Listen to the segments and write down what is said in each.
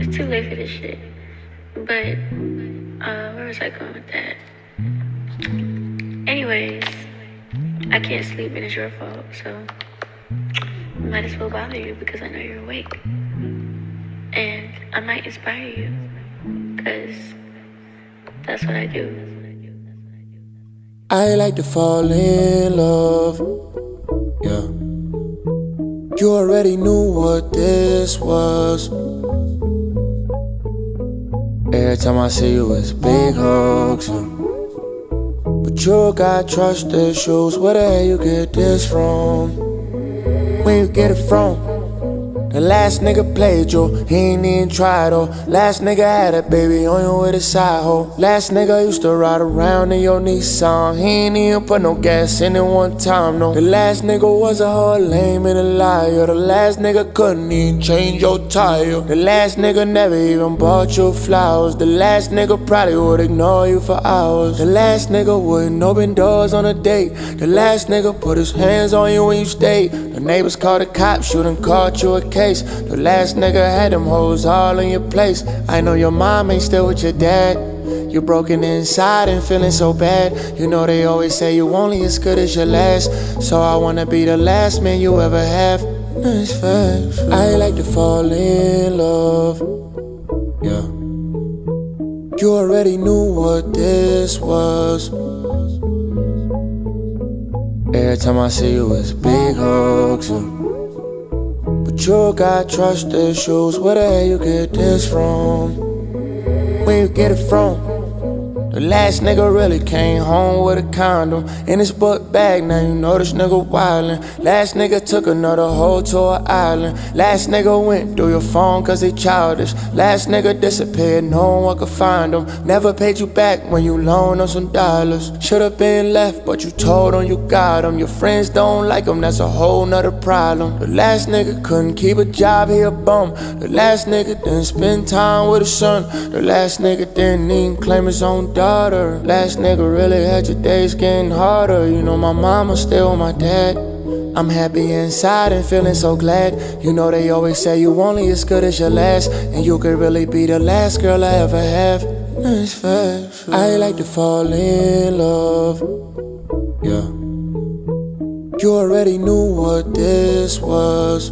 It's too late for this shit. But, where was I going with that? Anyways, I can't sleep and it's your fault, so I might as well bother you because I know you're awake. And I might inspire you, because that's what I do. I like to fall in love, yeah. You already knew what this was. Every time I see you, it's big hugs, yeah. But you got trust issues. Where the hell you get this from? Where you get it from? The last nigga played you, he ain't even try though. Last nigga had a baby on you with a side hoe. Last nigga used to ride around in your Nissan. He ain't even put no gas in it one time, no. The last nigga was a whole lame and a liar. The last nigga couldn't even change your tire. The last nigga never even bought you flowers. The last nigga probably would ignore you for hours. The last nigga wouldn't open doors on a date. The last nigga put his hands on you when you stayed. The neighbors called the cops, you done caught you a case. The last nigga had them hoes all in your place. I know your mom ain't still with your dad. You broken inside and feeling so bad. You know they always say you only as good as your last. So I wanna be the last man you ever have. It's fast. I like to fall in love, yeah. You already knew what this was. Every time I see you, it's big hugs, yeah. But you got trust issues. Where the hell you get this from? Where you get it from? The last nigga really came home with a condom in his book bag. Now you know this nigga wildin'. Last nigga took another hoe to an island. Last nigga went through your phone cause he childish. Last nigga disappeared, no one could find him. Never paid you back when you loaned him some dollars. Should've been left but you told him you got him. Your friends don't like him, that's a whole nother problem. The last nigga couldn't keep a job, he a bum. The last nigga didn't spend time with his son. The last nigga didn't even claim his own daughter. Last nigga really had your days getting harder. You know my mama still with my dad. I'm happy inside and feeling so glad. You know they always say you only as good as your last. And you could really be the last girl I ever have. It's fast. I like to fall in love, yeah. You already knew what this was.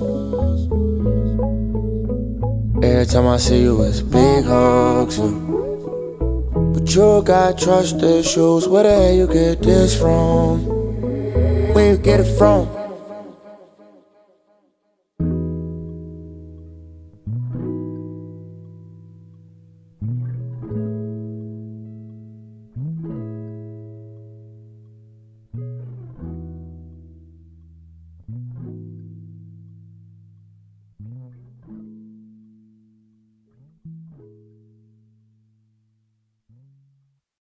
Every time I see you, it's big hugs, yeah. But you got trust issues. Where the hell you get this from? Where you get it from?